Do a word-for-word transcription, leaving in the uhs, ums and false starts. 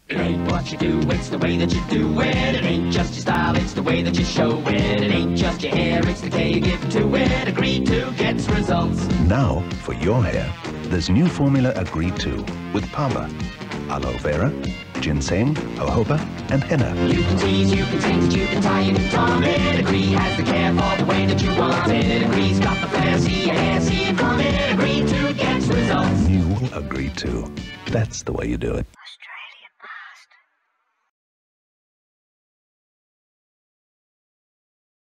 It ain't what you do, it's the way that you do it. It ain't just your style, it's the way that you show it. It ain't just your hair, it's the care you give to it. Agree to gets results. Now, for your hair, there's new formula Agree To with Paba, aloe vera, ginseng, jojoba, and henna. You can tease, you can tinge, you can tie, you can taunt it. Agree has the care for the way that you want it. Agree's got the flair, see your hair, see it from it. Agree To gets results. New Agree To. That's the way you do it.